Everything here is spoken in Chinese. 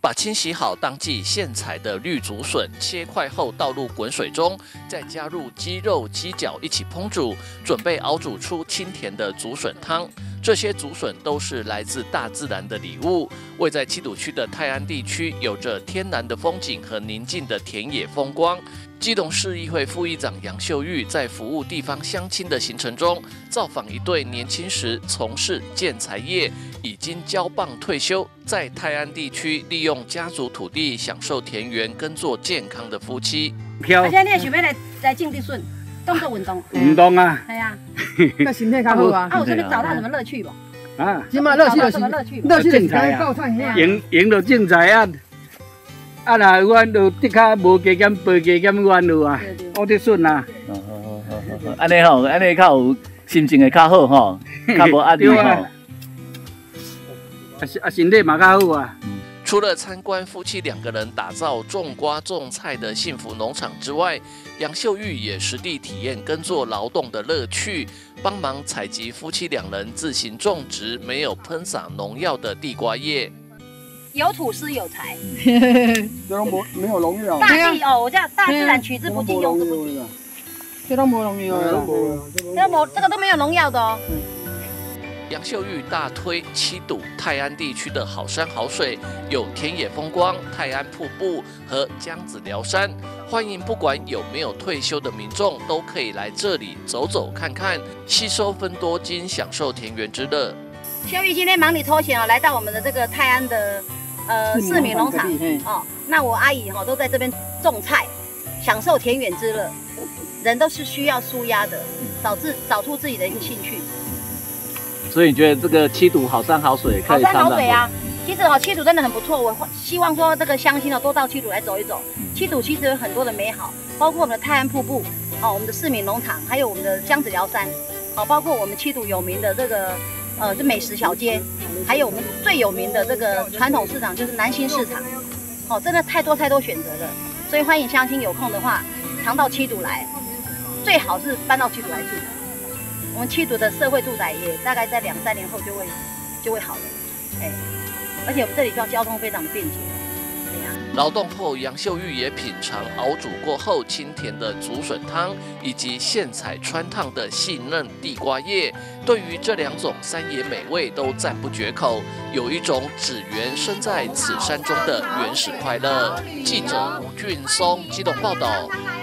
把清洗好当季现采的绿竹笋切块后倒入滚水中，再加入鸡肉、鸡脚一起烹煮，准备熬煮出清甜的竹笋汤。这些竹笋都是来自大自然的礼物。位在七堵区的泰安地区，有着天然的风景和宁静的田野风光。基隆市议会副议长杨秀玉在服务地方乡亲的行程中，造访一对年轻时从事建材业，已经交棒退休，在泰安地区利用家族土地享受田园耕作健康的夫妻。 而且你也想要来种地笋，动作运动。 运动啊， 系啊， 个身体较好啊。 有这边找到什么乐趣不？ 啊， 即嘛乐趣就是乐趣就是种菜啊， 用到种菜啊。啊，若阮就得较无加减，白加减阮有啊，我得顺啊。 好，安尼吼，安尼较有心情会较好吼，较无压力吼。 身体嘛较好啊。 除了参观夫妻2个人打造种瓜种菜的幸福农场之外，杨秀玉也实地体验耕作劳动的乐趣，帮忙采集夫妻2人自行种植、没有喷洒农药的地瓜叶。 有土是有财， 这种没有农药。 大地哦，我叫大自然取之不尽，用之不尽。 这种没农药的， 这个都没有农药的哦。 杨秀玉大推七堵泰安地区的好山好水，有田野风光、泰安瀑布和江子寮山。欢迎不管有没有退休的民众，都可以来这里走走看看，吸收分多精，享受田园之乐。 秀玉今天忙里偷闲哦，来到我们的这个泰安的市民农场哦。那我阿姨都在这边种菜，享受田园之乐。人都是需要抒压的，找出自己的一个兴趣。 所以你觉得这个七堵好山好水可以好山好水啊！其实七堵真的很不错，我希望说这个乡亲多到七堵来走一走。七堵其实有很多的美好，包括我们的泰安瀑布我们的市民农场，还有我们的江子寮山包括我们七堵有名的这个这美食小街，还有我们最有名的这个传统市场就是南新市场真的太多选择了，所以欢迎乡亲有空的话常到七堵来，最好是搬到七堵来住。我们七堵的社会住宅也大概在2-3年后就会好了，而且我们这里交通非常的便捷。 劳动后，杨秀玉也品尝熬煮过后清甜的竹笋汤，以及现采穿烫的细嫩地瓜叶。对于这2种山野美味都赞不绝口，有一种只缘身在此山中的原始快乐。记者吴俊松基隆报道。